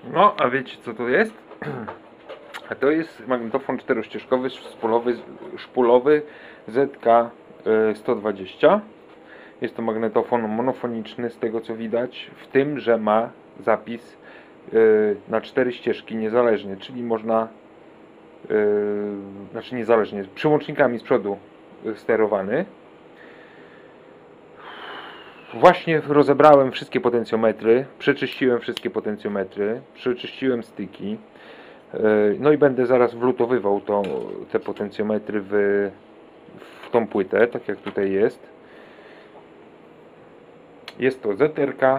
No, a wiecie co to jest? A to jest magnetofon czterościeżkowy, szpulowy ZK-120. Jest to magnetofon monofoniczny, z tego co widać, w tym, że ma zapis na 4 ścieżki niezależnie, czyli można, znaczy niezależnie, z przyłącznikami z przodu sterowany. Właśnie rozebrałem wszystkie potencjometry, przeczyściłem wszystkie potencjometry, przeczyściłem styki. No i będę zaraz wlutowywał te potencjometry w tą płytę, tak jak tutaj jest. Jest to ZRK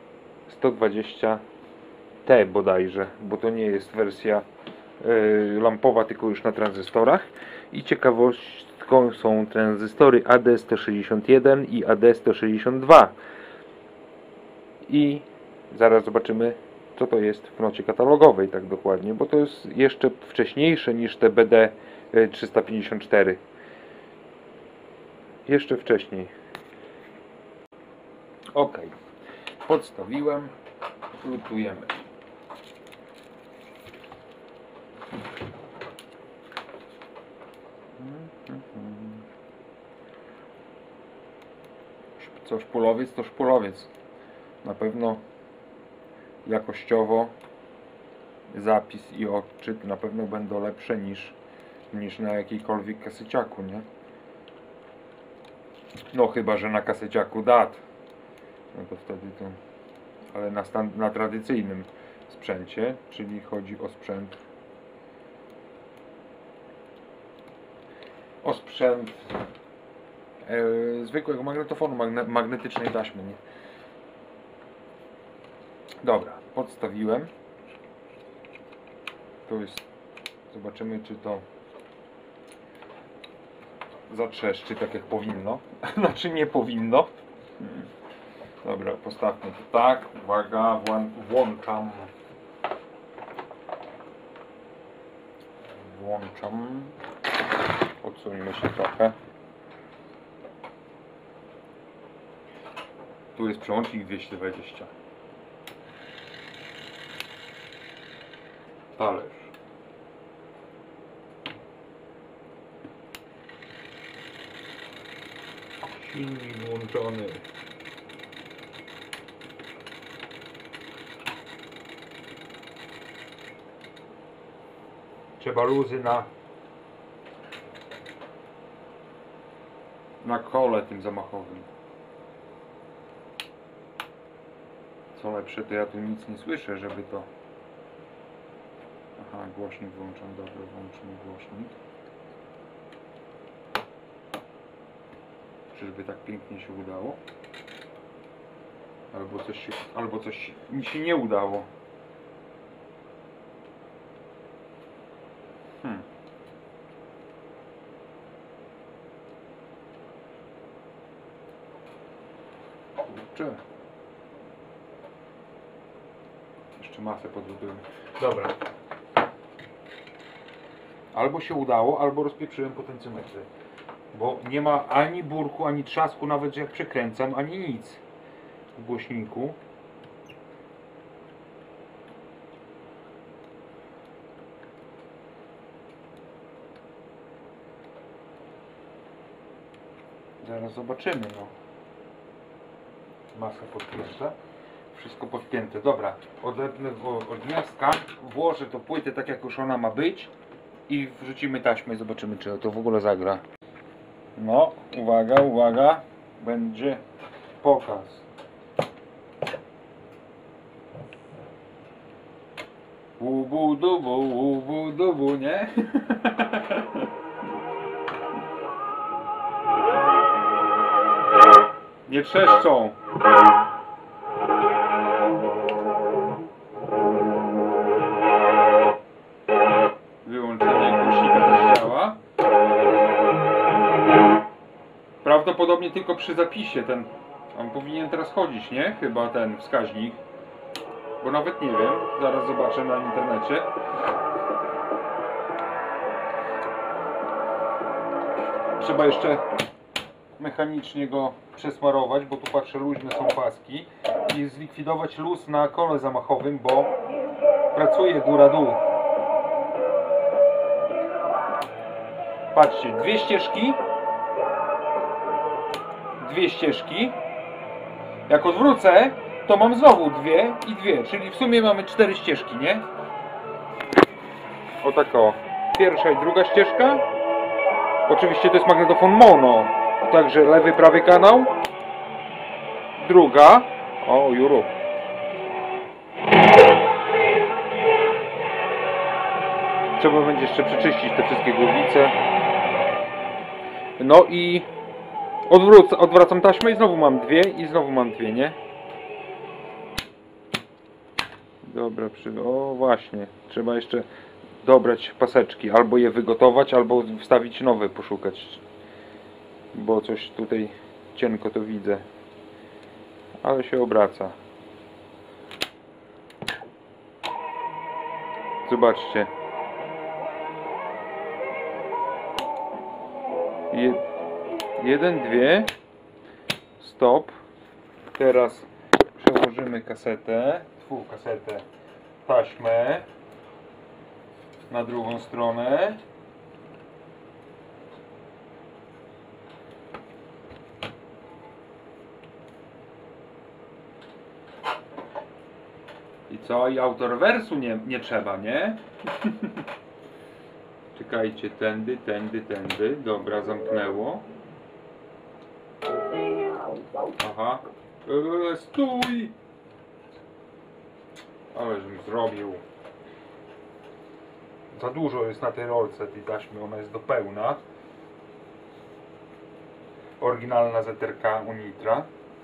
120T bodajże, bo to nie jest wersja lampowa, tylko już na tranzystorach. I ciekawostką są tranzystory AD161 i AD162. I zaraz zobaczymy, co to jest w nocie katalogowej tak dokładnie, bo to jest jeszcze wcześniejsze niż te BD354. Jeszcze wcześniej. Ok, podstawiłem, lutujemy. Co szpulowiec, to szpulowiec. Na pewno jakościowo zapis i odczyt na pewno będą lepsze niż na jakiejkolwiek kaseciaku, nie? No chyba, że na kaseciaku DAT. No to wtedy to... Ale na tradycyjnym sprzęcie, czyli chodzi o sprzęt zwykłego magnetofonu, magnetycznej taśmy, nie? Dobra, podstawiłem. To jest... Zobaczymy, czy to zatrzeszczy tak jak powinno. Znaczy nie powinno. Dobra, postawmy to tak. Uwaga, włączam. Odsuńmy się trochę. Tu jest przełącznik 220. Talerz. Silnik włączony. Trzeba luzy na kole tym zamachowym. Co lepsze, to ja tu nic nie słyszę, żeby to... Aha, głośnik włączam, dobra, włączymy głośnik. Czyżby tak pięknie się udało? Albo coś mi się nie udało. Kurczę. Jeszcze masę podlutujemy. Dobra. Albo się udało, albo rozpieprzyłem potencjometry. Bo nie ma ani burku, ani trzasku, nawet jak przekręcam, ani nic w głośniku. Zaraz zobaczymy, no. Masa podpięta. Wszystko podpięte. Dobra, odepnę od gniazdka, włożę to płytę tak jak już ona ma być i wrzucimy taśmę i zobaczymy, czy to w ogóle zagra. No, uwaga, uwaga, będzie pokaz. Łubu dubu, nie? Nie trzeszczą. Wyłączenie głośnika też działa. Prawdopodobnie tylko przy zapisie on powinien teraz chodzić, nie? Chyba ten wskaźnik. Bo nawet nie wiem. Zaraz zobaczę na internecie. Trzeba jeszcze mechanicznie go przesmarować, bo tu patrzę, luźne są paski i zlikwidować luz na kole zamachowym, bo pracuje góra-dół. Patrzcie, dwie ścieżki. Dwie ścieżki. Jak odwrócę, to mam znowu dwie i dwie, czyli w sumie mamy 4 ścieżki, nie? O tak o. Pierwsza i druga ścieżka. Oczywiście to jest magnetofon mono. Także lewy, prawy kanał. Druga. O, Juru. Trzeba będzie jeszcze przeczyścić te wszystkie głowice. No i odwracam taśmę i znowu mam dwie i znowu mam dwie, nie? Dobra, o właśnie. Trzeba jeszcze dobrać paseczki. Albo je wygotować, albo wstawić nowe, poszukać. Bo coś tutaj cienko to widzę. Ale się obraca. Zobaczcie. Jeden, dwie. Stop. Teraz przełożymy kasetę. Taśmę na drugą stronę. I co? I autorwersu nie trzeba, nie? Czekajcie, tędy. Dobra, zamknęło. Aha. Stój! Ależem zrobił. Za dużo jest na tej rolce tej taśmy, ona jest do pełna. Oryginalna ZRK Unitra.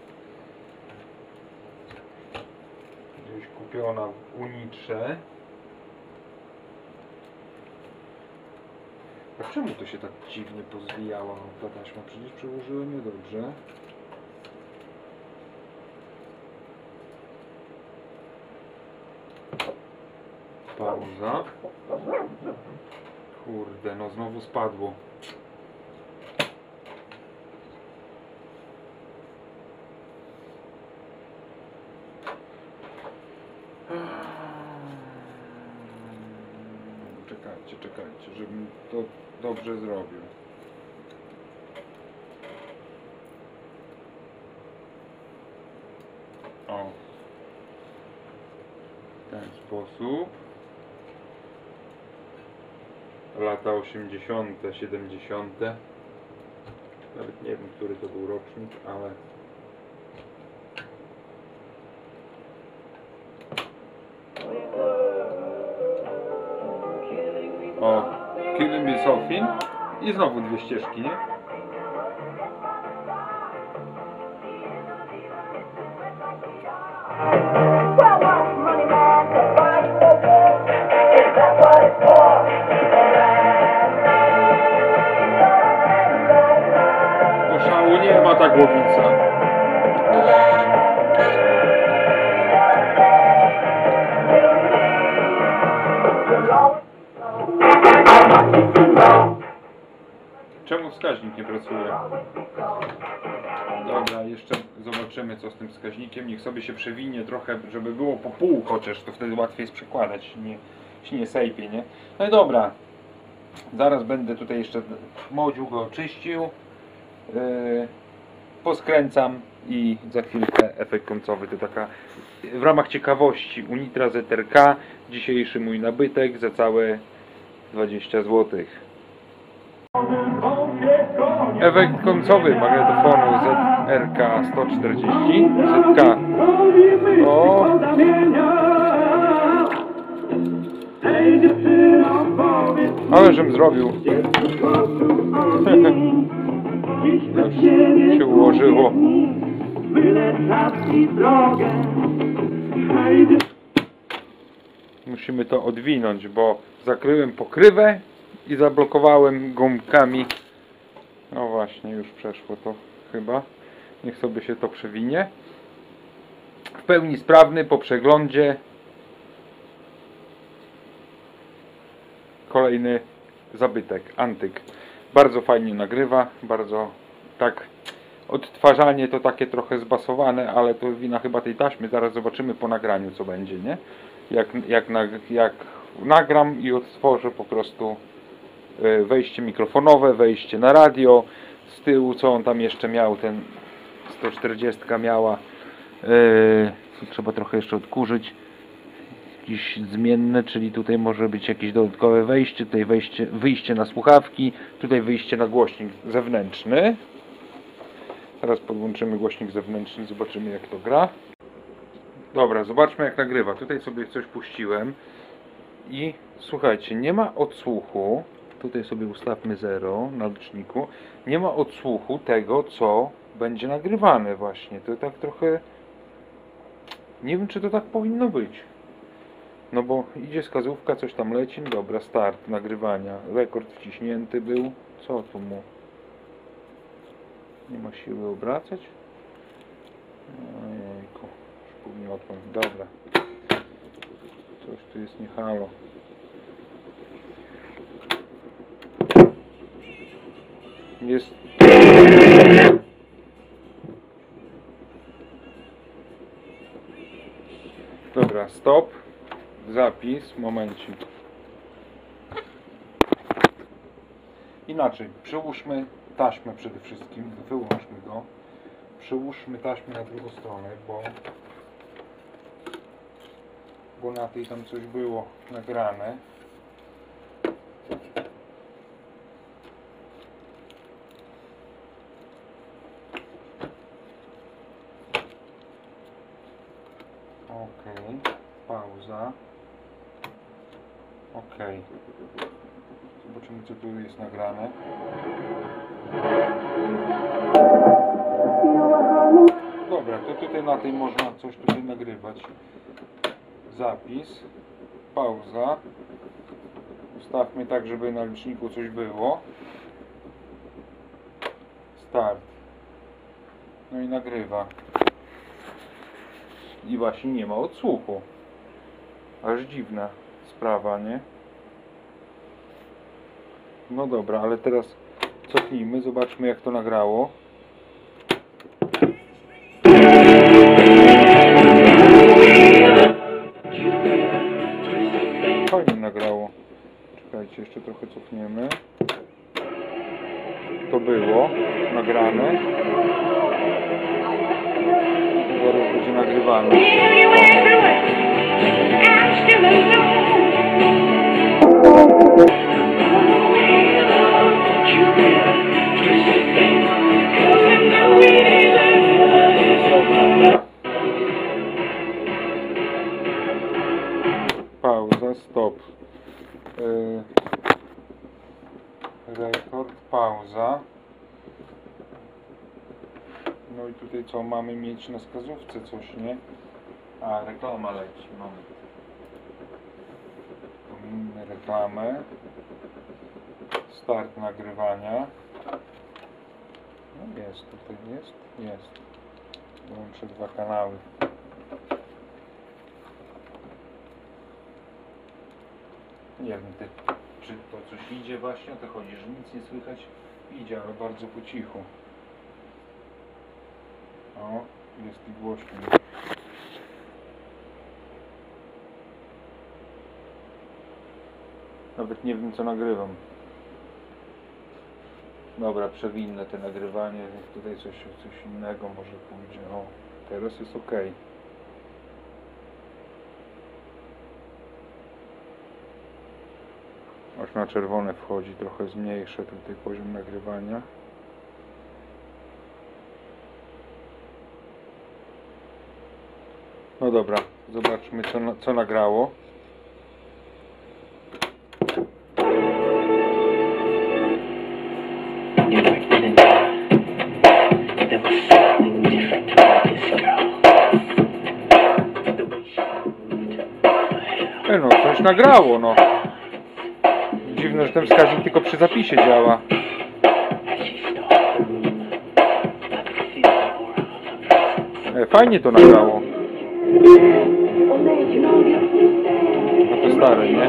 Gdzieś kupiona w Unitrze. A czemu to się tak dziwnie pozwijała ta taśma? Przecież przełożyłem je dobrze. Pauza. Kurde, no znowu spadło. Czekajcie, żebym to dobrze zrobił. O. W ten sposób. Lata 80., 70. Nawet nie wiem, który to był rocznik, ale... O, Killing Me Softly i znowu dwie ścieżki, nie? Po szału nie ma ta głowica. Czemu wskaźnik nie pracuje? Dobra, jeszcze zobaczymy, co z tym wskaźnikiem. Niech sobie się przewinie trochę, żeby było po pół chociaż, to wtedy łatwiej jest przekładać, nie sejpie, nie? No i dobra, zaraz będę tutaj jeszcze modziu go czyścił, poskręcam i za chwilkę efekt końcowy. To taka w ramach ciekawości Unitra ZRK, dzisiejszy mój nabytek za całe 20 zł. Efekt końcowy magnetofonu ZRK 140 ZK. O! Ale żem zrobił. Już się ułożyło. Musimy to odwinąć, bo zakryłem pokrywę i zablokowałem gumkami. No właśnie, już przeszło to chyba. Niech sobie się to przewinie. W pełni sprawny po przeglądzie. Kolejny zabytek, antyk. Bardzo fajnie nagrywa, bardzo tak Odtwarzanie to takie trochę zbasowane, ale to wina chyba tej taśmy. Zaraz zobaczymy po nagraniu, co będzie, nie? Jak nagram i odtworzę po prostu wejście mikrofonowe, wejście na radio, z tyłu co on tam jeszcze miał, ten 140 miała, trzeba trochę jeszcze odkurzyć, jakieś zmienne, czyli tutaj może być jakieś dodatkowe wejście, tutaj wyjście na słuchawki, tutaj wyjście na głośnik zewnętrzny. Teraz podłączymy głośnik zewnętrzny, zobaczymy jak to gra. Dobra, zobaczmy jak nagrywa. Tutaj sobie coś puściłem i słuchajcie, nie ma odsłuchu. Tutaj sobie ustawmy 0 na liczniku. Nie ma odsłuchu tego, co będzie nagrywane właśnie. To tak trochę... Nie wiem, czy to tak powinno być. No bo idzie wskazówka, coś tam leci. Dobra, start nagrywania. Rekord wciśnięty był. Co tu mu? Nie ma siły obracać? Ojejku. Już podmiotłem. Dobra. Coś tu jest nie halo. Jest... Dobra, stop. Zapis. Momencik. Inaczej. Przyłóżmy taśmę przede wszystkim. Wyłączmy go. Przyłóżmy taśmę na drugą stronę, bo na tej tam coś było nagrane. Ok, pauza. Ok. Zobaczymy co tu jest nagrane. Dobra, to tutaj na tej można coś tutaj nagrywać. Zapis. Pauza. Ustawmy tak, żeby na liczniku coś było. Start. No i nagrywa. I właśnie nie ma odsłuchu. Aż dziwna sprawa, nie? No dobra, ale teraz cofnijmy, zobaczmy jak to nagrało. Fajnie nagrało. Czekajcie, jeszcze trochę cofniemy. To było nagrane. Zaraz będzie nagrywane. Pauza, stop. Rekord, pauza. No i tutaj co mamy mieć na wskazówce coś, nie? A, reklama leci, mamy. Pominę reklamę. Start nagrywania. No jest, tutaj jest. Włączę 2 kanały. Nie wiem, czy to coś idzie właśnie, o to chodzi, że nic nie słychać. Idzie, ale bardzo po cichu. O, jest i głośniej. Nawet nie wiem co nagrywam. Dobra, przewinę te nagrywanie, tutaj coś innego może pójdzie. O, teraz jest ok. Aż na czerwone wchodzi, trochę zmniejszę tutaj poziom nagrywania. No dobra, zobaczmy co nagrało. No, coś nagrało, no. Dziwne, że ten wskaźnik tylko przy zapisie działa. Fajnie to nagrało. No to stare, nie?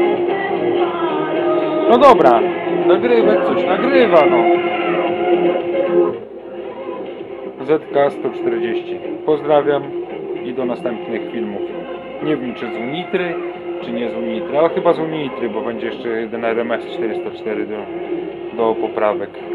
No dobra, nagrywać coś, nagrywa, no. ZK-140. Pozdrawiam i do następnych filmów. Nie wiem, czy z Unitry, czy nie z Unitry, ale chyba z Unitry, bo będzie jeszcze jeden RMS 404 do poprawek.